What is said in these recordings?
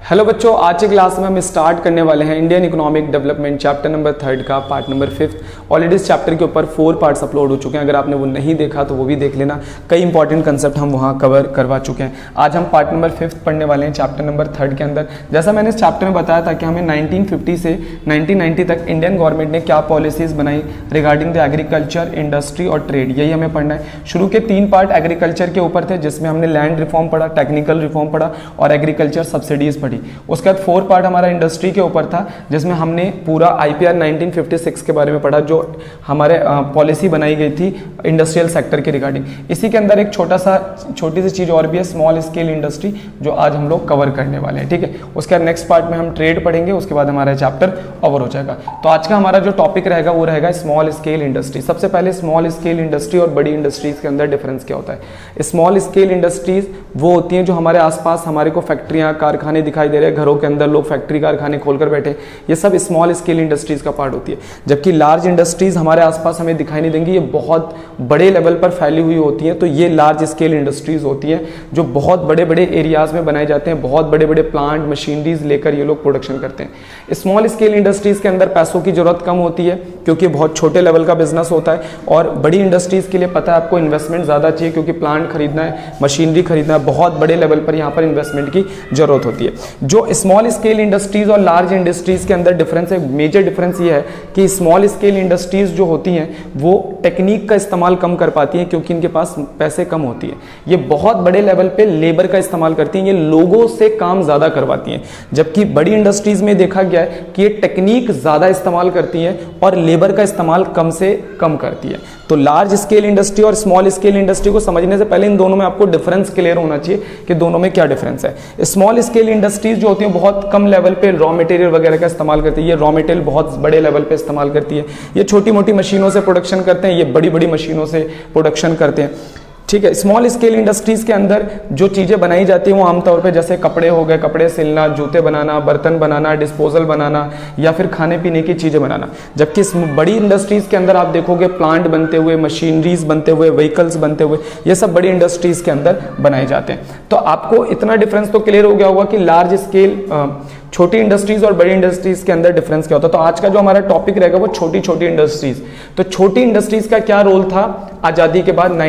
Hello बच्चों, आज की क्लास में हम स्टार्ट करने वाले हैं Indian economic development chapter number 3 का पार्ट नंबर 5। ऑलरेडी इस चैप्टर के ऊपर 4 पार्ट्स अपलोड हो चुके हैं। अगर आपने वो नहीं देखा तो वो भी देख लेना। कई इंपॉर्टेंट कंसेप्ट हम वहाँ कवर करवा चुके हैं। आज हम पार्ट नंबर 5 पढ़ने वाले हैं चैप्टर नंबर 3 के अंदर। जैसा मैंने इस चैप्टर में बताया था कि हमें 1950 से 1990 तक इंडियन गवर्नमेंट ने क्या पॉलिसीज बनाई रिगार्डिंग द एग्रीकल्चर, इंडस्ट्री और ट्रेड, यही हमें पढ़ना है। शुरू के 3 पार्ट एग्रीकल्चर के ऊपर थे, जिसमें हमने लैंड रिफॉर्म पढ़ा, टेक्निकल रिफॉर्म पढ़ा और एग्रीकल्चर सब्सिडीज पढ़ी। उसके बाद 4 पार्ट हमारा इंडस्ट्री के ऊपर था, जिसमें हमने पूरा IPR 1956 के बारे में पढ़ा, जो हमारे पॉलिसी बनाई गई थी इंडस्ट्रियल सेक्टर के रिगार्डिंग। इसी के अंदर एक छोटी सी चीज और भी है, स्मॉल स्केल इंडस्ट्री, जो आज हम लोग कवर करने वाले हैं। ठीक है, उसके बाद नेक्स्ट पार्ट में हम ट्रेड पढ़ेंगे, उसके बाद हमारा चैप्टर ओवर हो जाएगा। तो आज का हमारा जो टॉपिक रहेगा वो रहेगा स्मॉल स्केल इंडस्ट्री। सबसे पहले स्मॉल स्केल इंडस्ट्री और बड़ी इंडस्ट्रीज के अंदर डिफरेंस क्या होता है। स्मॉल स्केल इंडस्ट्रीज वो होती हैं जो हमारे आसपास हमारे को फैक्ट्रियां, कारखाने दिखाई दे रहे हैं, घरों के अंदर लोग फैक्ट्री कारखाने खोलकर बैठे, ये सब स्मॉल स्केल इंडस्ट्रीज का पार्ट होती है। जबकि लार्ज इंडस्ट्रीज हमारे आसपास हमें दिखाई नहीं देंगी, ये बहुत बड़े लेवल पर फैली हुई होती हैं। तो ये लार्ज स्केल इंडस्ट्रीज होती हैं जो बहुत बड़े बड़े एरियाज में बनाए जाते हैं, बहुत बड़े बड़े प्लांट मशीनरीज लेकर ये लोग प्रोडक्शन करते हैं। स्मॉल स्केल इंडस्ट्रीज के अंदर पैसों की जरूरत कम होती है, क्योंकि बहुत छोटे लेवल का बिजनेस होता है। और बड़ी इंडस्ट्रीज के लिए पता है आपको इन्वेस्टमेंट ज्यादा चाहिए, क्योंकि प्लांट खरीदना है, मशीनरी खरीदना है, बहुत बड़े लेवल पर यहाँ पर इन्वेस्टमेंट की जरूरत होती है। जो स्मॉल स्केल इंडस्ट्रीज और लार्ज इंडस्ट्रीज के अंदर डिफरेंस है, मेजर डिफरेंस ये है कि स्मॉल स्केल इंडस्ट्रीज जो होती हैं वो टेक्निक का इस्तेमाल कम कर पाती हैं, क्योंकि इनके पास पैसे कम होती है। ये बहुत बड़े लेवल पे लेबर का इस्तेमाल करती हैं, ये लोगों से काम ज्यादा करवाती हैं। जबकि बड़ी इंडस्ट्रीज में देखा गया है कि ये टेक्निक ज्यादा इस्तेमाल करती हैं और लेबर का इस्तेमाल कम से कम करती है। तो लार्ज स्केल इंडस्ट्री और स्मॉल स्केल इंडस्ट्री को समझने से पहले इन दोनों में आपको डिफरेंस क्लियर होना चाहिए कि दोनों में क्या डिफरेंस है। स्मॉल स्केल इंडस्ट्रीज जो होती हैं बहुत कम लेवल पे रॉ मटेरियल वगैरह का इस्तेमाल करती है, ये रॉ मटेरियल बहुत बड़े लेवल पे इस्तेमाल करती है। ये छोटी मोटी मशीनों से प्रोडक्शन करते हैं, ये बड़ी बड़ी मशीनों से प्रोडक्शन करते हैं। ठीक है, स्मॉल स्केल इंडस्ट्रीज के अंदर जो चीजें बनाई जाती हैं वो आमतौर पे जैसे कपड़े हो गए, कपड़े सिलना, जूते बनाना, बर्तन बनाना, डिस्पोजल बनाना या फिर खाने पीने की चीजें बनाना। जबकि बड़ी इंडस्ट्रीज के अंदर आप देखोगे प्लांट बनते हुए, मशीनरीज बनते हुए, व्हीकल्स बनते हुए, ये सब बड़ी इंडस्ट्रीज के अंदर बनाए जाते हैं। तो आपको इतना डिफरेंस तो क्लियर हो गया होगा कि लार्ज स्केल छोटी इंडस्ट्रीज और बड़ी इंडस्ट्रीज के अंदर डिफरेंस क्या होता है। तो आज का जो हमारा टॉपिक रहेगा वो छोटी छोटी इंडस्ट्रीज। तो छोटी इंडस्ट्रीज का क्या रोल था आजादी के बाद,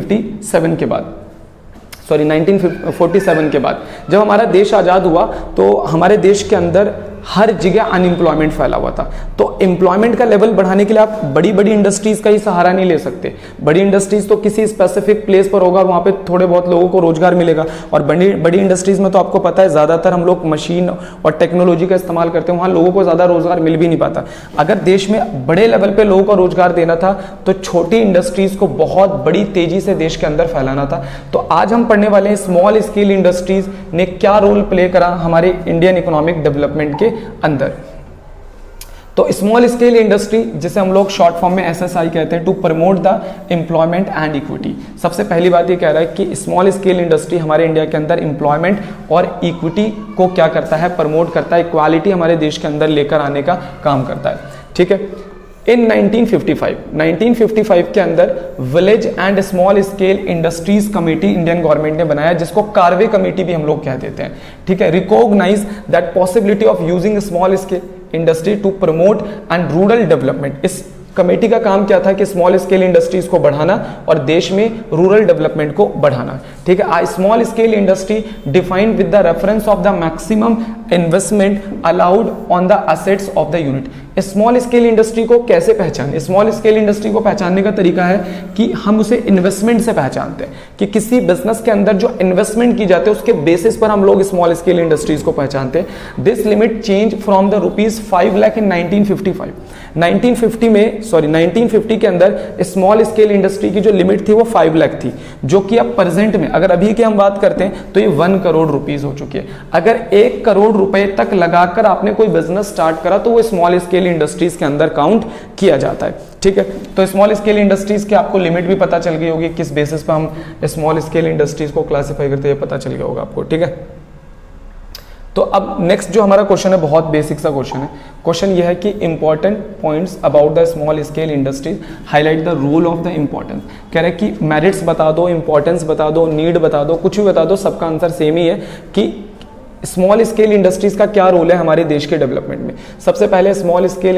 1947 के बाद, 1947 के बाद जब हमारा देश आजाद हुआ तो हमारे देश के अंदर हर जगह अनएम्प्लॉयमेंट फैला हुआ था। तो एम्प्लॉयमेंट का लेवल बढ़ाने के लिए आप बड़ी बड़ी इंडस्ट्रीज का ही सहारा नहीं ले सकते। बड़ी इंडस्ट्रीज तो किसी स्पेसिफिक प्लेस पर होगा, वहां पे थोड़े बहुत लोगों को रोजगार मिलेगा। और बड़ी इंडस्ट्रीज में तो आपको पता है ज्यादातर हम लोग मशीन और टेक्नोलॉजी का इस्तेमाल करते हैं, वहां लोगों को ज्यादा रोजगार मिल भी नहीं पाता। अगर देश में बड़े लेवल पे लोगों को रोजगार देना था तो छोटी इंडस्ट्रीज को बहुत बड़ी तेजी से देश के अंदर फैलाना था। तो आज हम पढ़ने वाले हैं स्मॉल स्केल इंडस्ट्रीज ने क्या रोल प्ले करा हमारे इंडियन इकोनॉमिक डेवलपमेंट के अंदर। तो स्मॉल स्केल इंडस्ट्री, जिसे हम लोग शॉर्ट फॉर्म में SSI कहते हैं, to promote the employment and equity. सबसे पहली बात ये कह रहा है कि स्मॉल स्केल इंडस्ट्री हमारे इंडिया के अंदर एम्प्लॉयमेंट और इक्विटी को क्या करता है, प्रमोट करता है, इक्वालिटी हमारे देश के अंदर लेकर आने का काम करता है। ठीक है, इन 1955 के अंदर village and small scale industries committee Indian government ने बनाया, जिसको कार्वे कमेटी भी हम लोग कह देते हैं। ठीक है, recognise that possibility of using small scale industry to promote and rural development. इस कमेटी का काम क्या था कि स्मॉल स्केल इंडस्ट्रीज को बढ़ाना और देश में रूरल डेवलपमेंट को बढ़ाना। ठीक है, small scale industry defined with the reference of the maximum investment allowed on the assets of the unit. Small scale industry को कैसे पहचाने? स्मॉल स्केल इंडस्ट्री को पहचानने का तरीका है कि हम उसे इन्वेस्टमेंट से पहचानते हैं, कि किसी बिजनेस के अंदर जो इन्वेस्टमेंट की जाती है उसके बेसिस पर हम लोग स्मॉल स्केल इंडस्ट्रीज को पहचानते हैं। This limit change from the ₹5 lakh in 1955। 1950 के अंदर स्मॉल स्केल इंडस्ट्री की जो लिमिट थी वो 5 लाख थी, जो कि अब प्रेजेंट में अगर अभी की हम बात करते हैं तो ये 1 करोड़ रुपीस हो चुकी है। अगर 1 करोड़ रुपए तक लगाकर आपने कोई बिजनेस स्टार्ट करा तो वो स्मॉल स्केल इंडस्ट्रीज के अंदर काउंट किया जाता है। ठीक है, तो स्मॉल स्केल इंडस्ट्रीज की आपको लिमिट भी पता चल गई होगी, किस बेसिस पर हम स्मॉल स्केल इंडस्ट्रीज को क्लासिफाई करते हैं, पता चल गया होगा आपको। ठीक है, तो अब नेक्स्ट जो हमारा क्वेश्चन है बहुत बेसिक सा क्वेश्चन है। क्वेश्चन ये है कि important points about the small scale industries, highlight the role of the importance. कह रहे हैं कि मेरिट्स बता दो, इंपॉर्टेंस बता दो, नीड बता दो, कुछ भी बता दो, सबका आंसर सेम ही है कि स्मॉल स्केल इंडस्ट्रीज का क्या रोल है हमारे देश के डेवलपमेंट में। सबसे पहले स्मॉल स्केल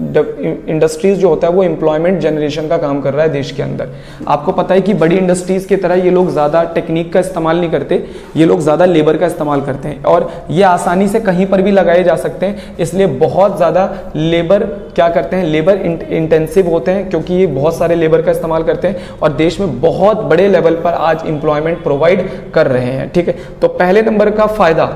इंडस्ट्रीज जो होता है वो एम्प्लॉयमेंट जनरेशन का काम कर रहा है देश के अंदर। आपको पता है कि बड़ी इंडस्ट्रीज की तरह ये लोग ज़्यादा टेक्निक का इस्तेमाल नहीं करते, ये लोग ज़्यादा लेबर का इस्तेमाल करते हैं और ये आसानी से कहीं पर भी लगाए जा सकते हैं, इसलिए बहुत ज़्यादा लेबर क्या करते हैं, लेबर इंटेंसिव होते हैं क्योंकि ये बहुत सारे लेबर का इस्तेमाल करते हैं और देश में बहुत बड़े लेवल पर आज एम्प्लॉयमेंट प्रोवाइड कर रहे हैं। ठीक है, तो पहले नंबर का फायदा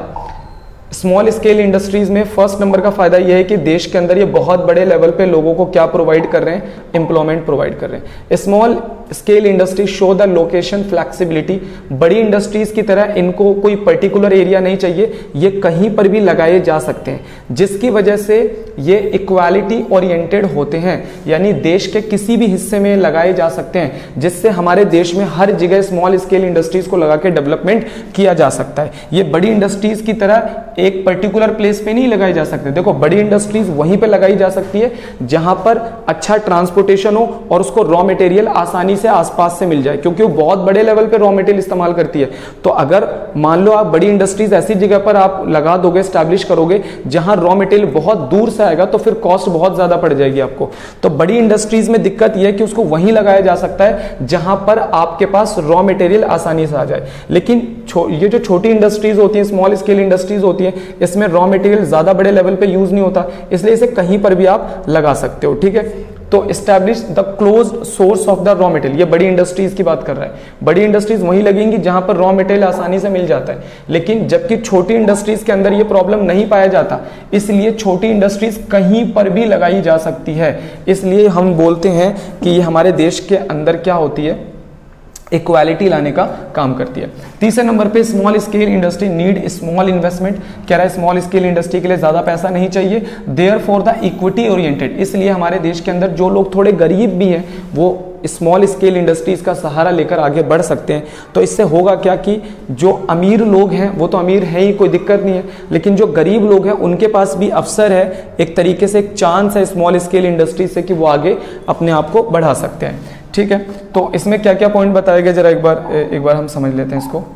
स्मॉल स्केल इंडस्ट्रीज में, फर्स्ट नंबर का फायदा यह है कि देश के अंदर ये बहुत बड़े लेवल पे लोगों को क्या प्रोवाइड कर रहे हैं, एम्प्लॉयमेंट प्रोवाइड कर रहे हैं। Small scale industries show the location flexibility. बड़ी इंडस्ट्रीज की तरह इनको कोई पर्टिकुलर एरिया नहीं चाहिए, ये कहीं पर भी लगाए जा सकते हैं, जिसकी वजह से ये इक्वालिटी ओरिएंटेड होते हैं, यानी देश के किसी भी हिस्से में लगाए जा सकते हैं, जिससे हमारे देश में हर जगह स्मॉल स्केल इंडस्ट्रीज को लगा के डेवलपमेंट किया जा सकता है। ये बड़ी इंडस्ट्रीज की तरह एक पर्टिकुलर प्लेस पे नहीं लगाई जा सकते। देखो, बड़ी इंडस्ट्रीज वहीं पे लगाई जा सकती है जहां पर अच्छा ट्रांसपोर्टेशन हो और उसको रॉ मटेरियल आसानी से आसपास से मिल जाए, क्योंकि वो बहुत बड़े लेवल पे रॉ मटेरियल इस्तेमाल करती है। तो अगर मान लो आप बड़ी इंडस्ट्रीज ऐसी जगह पर आप लगा दोगे, स्टैब्लिश करोगे जहां रॉ मटेरियल बहुत दूर से आएगा, तो फिर कॉस्ट बहुत ज्यादा पड़ जाएगी आपको। तो बड़ी इंडस्ट्रीज में दिक्कत यह है कि उसको वहीं लगाया जा सकता है जहां पर आपके पास रॉ मटेरियल आसानी से आ जाए। लेकिन ये जो छोटी इंडस्ट्रीज होती है, स्मॉल स्केल इंडस्ट्रीज होती है, इसमें रॉ मटेरियल ज्यादा बड़े लेवल पे यूज नहीं होता, इसलिए इसे कहीं पर भी आप लगा सकते हो। ठीक है, तो establish the closed source of the raw material, ये बड़ी इंडस्ट्रीज की बात कर रहा है। बड़ी इंडस्ट्रीज वहीं लगेंगी जहां पर रॉ मटेरियल आसानी से मिल जाता है, लेकिन जबकि छोटी इंडस्ट्रीज के अंदर ये प्रॉब्लम नहीं पाया जाता, इसलिए छोटी इंडस्ट्रीज कहीं पर भी लगाई जा सकती है। इसलिए हम बोलते हैं कि ये हमारे देश के अंदर क्या होती है, इक्वालिटी लाने का काम करती है। तीसरे नंबर पे small scale industry need small investment. कह रहा है स्मॉल स्केल इंडस्ट्री के लिए ज्यादा पैसा नहीं चाहिए, therefore the equity oriented. इसलिए हमारे देश के अंदर जो लोग थोड़े गरीब भी हैं वो स्मॉल स्केल इंडस्ट्रीज का सहारा लेकर आगे बढ़ सकते हैं। तो इससे होगा क्या कि जो अमीर लोग हैं वो तो अमीर है ही, कोई दिक्कत नहीं है, लेकिन जो गरीब लोग हैं उनके पास भी अवसर है, एक तरीके से एक चांस है स्मॉल स्केल इंडस्ट्रीज से कि वो आगे अपने आप को बढ़ा सकते हैं। ठीक है, तो इसमें क्या क्या पॉइंट बताए गए जरा एक बार हम समझ लेते हैं इसको।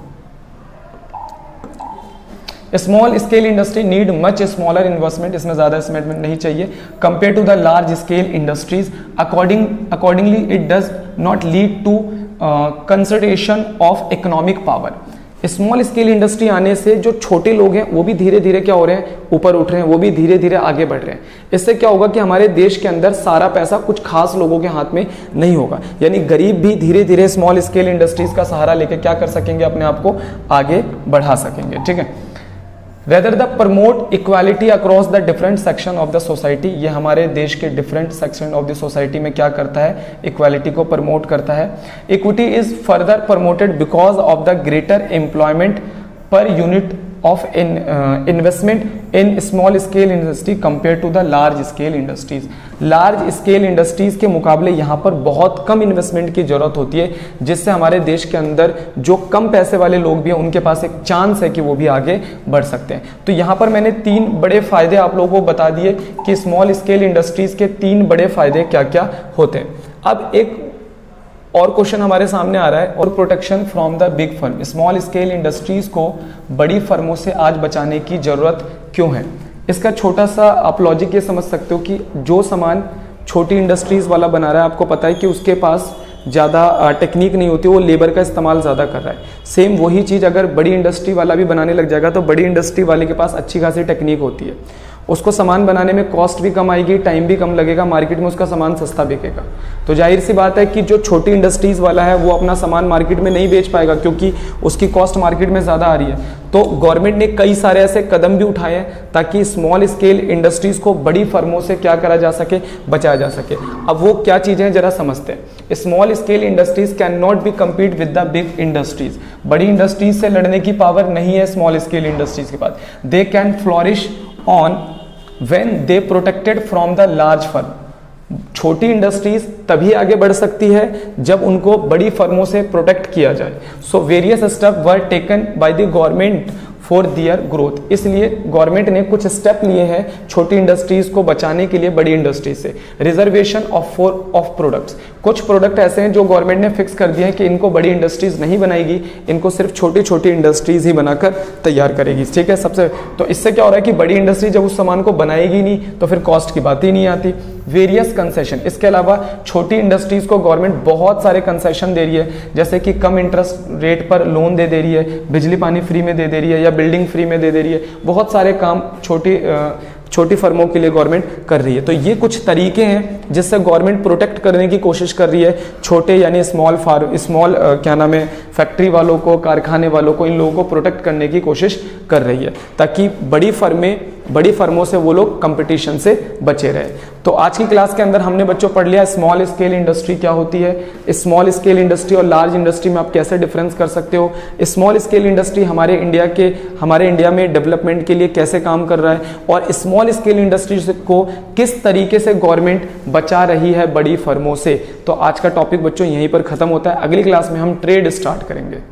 Small scale industry need much smaller investment, इसमें ज्यादा इन्वेस्टमेंट नहीं चाहिए compare to the large scale industries. Accordingly it does not lead to concentration of economic power. Small scale industry आने से जो छोटे लोग हैं वो भी धीरे धीरे क्या हो रहे हैं, ऊपर उठ रहे हैं, वो भी धीरे धीरे आगे बढ़ रहे हैं। इससे क्या होगा कि हमारे देश के अंदर सारा पैसा कुछ खास लोगों के हाथ में नहीं होगा, यानी गरीब भी धीरे धीरे स्मॉल स्केल इंडस्ट्रीज का सहारा लेकर क्या कर सकेंगे, अपने आप को आगे बढ़ा सकेंगे। ठीक है, rather the promote equality across the different section of the society. ये हमारे देश के different section of the society में क्या करता है, इक्वालिटी को प्रमोट करता है। Equity is further promoted because of the greater employment per unit of investment in small scale industry compare to the large scale industries. Large scale industries के मुकाबले यहाँ पर बहुत कम इन्वेस्टमेंट की जरूरत होती है, जिससे हमारे देश के अंदर जो कम पैसे वाले लोग भी हैं उनके पास एक चांस है कि वो भी आगे बढ़ सकते हैं। तो यहाँ पर मैंने 3 बड़े फायदे आप लोगों को बता दिए कि स्मॉल स्केल इंडस्ट्रीज के 3 बड़े फायदे क्या क्या होते हैं। अब एक और क्वेश्चन हमारे सामने आ रहा है, और protection from the big firm. Small scale industries को बड़ी फर्मों से आज बचाने की जरूरत क्यों है। इसका छोटा सा आप लॉजिक ये समझ सकते हो कि जो सामान छोटी इंडस्ट्रीज वाला बना रहा है, आपको पता है कि उसके पास ज़्यादा टेक्निक नहीं होती, वो लेबर का इस्तेमाल ज़्यादा कर रहा है। सेम वही चीज़ अगर बड़ी इंडस्ट्री वाला भी बनाने लग जाएगा तो बड़ी इंडस्ट्री वाले के पास अच्छी खासी टेक्निक होती है, उसको सामान बनाने में कॉस्ट भी कम आएगी, टाइम भी कम लगेगा, मार्केट में उसका सामान सस्ता बिकेगा। तो जाहिर सी बात है कि जो छोटी इंडस्ट्रीज वाला है वो अपना सामान मार्केट में नहीं बेच पाएगा क्योंकि उसकी कॉस्ट मार्केट में ज़्यादा आ रही है। तो गवर्नमेंट ने कई सारे ऐसे कदम भी उठाए हैं ताकि स्मॉल स्केल इंडस्ट्रीज को बड़ी फर्मों से क्या करा जा सके, बचाया जा सके। अब वो क्या चीज़ें हैं जरा समझते हैं। Small scale industries can not be compete with the big industries. बड़ी इंडस्ट्रीज से लड़ने की पावर नहीं है स्मॉल स्केल इंडस्ट्रीज के पास। They can flourish on when they protected from the large firm। छोटी इंडस्ट्रीज तभी आगे बढ़ सकती है जब उनको बड़ी फर्मों से प्रोटेक्ट किया जाए। So various step were taken by the government for their growth. इसलिए गवर्नमेंट ने कुछ स्टेप लिए हैं छोटी इंडस्ट्रीज को बचाने के लिए बड़ी इंडस्ट्री से। रिजर्वेशन ऑफ प्रोडक्ट्स, कुछ प्रोडक्ट ऐसे हैं जो गवर्नमेंट ने फिक्स कर दिए हैं कि इनको बड़ी इंडस्ट्रीज नहीं बनाएगी, इनको सिर्फ छोटी छोटी इंडस्ट्रीज ही बनाकर तैयार करेगी, ठीक है। सबसे तो इससे क्या हो रहा है कि बड़ी इंडस्ट्री जब उस सामान को बनाएगी नहीं तो फिर कॉस्ट की बात ही नहीं आती। वेरियस कंसेशन, इसके अलावा छोटी इंडस्ट्रीज को गवर्नमेंट बहुत सारे कंसेशन दे रही है, जैसे कि कम इंटरेस्ट रेट पर लोन दे रही है, बिजली पानी फ्री में दे रही है, या बिल्डिंग फ्री में दे रही है। बहुत सारे काम छोटी फर्मों के लिए गवर्नमेंट कर रही है। तो ये कुछ तरीके हैं जिससे गवर्नमेंट प्रोटेक्ट करने की कोशिश कर रही है छोटे यानी स्मॉल फैक्ट्री वालों को, कारखाने वालों को, इन लोगों को प्रोटेक्ट करने की कोशिश कर रही है, ताकि बड़ी फर्मों से वो लोग कंपटीशन से बचे रहे। तो आज की क्लास के अंदर हमने बच्चों पढ़ लिया स्मॉल स्केल इंडस्ट्री क्या होती है, स्मॉल स्केल इंडस्ट्री और लार्ज इंडस्ट्री में आप कैसे डिफरेंस कर सकते हो, स्मॉल स्केल इंडस्ट्री हमारे इंडिया में डेवलपमेंट के लिए कैसे काम कर रहा है, और स्मॉल स्केल इंडस्ट्री को किस तरीके से गवर्नमेंट बचा रही है बड़ी फर्मों से। तो आज का टॉपिक बच्चों यहीं पर खत्म होता है। अगली क्लास में हम ट्रेड स्टार्ट करेंगे।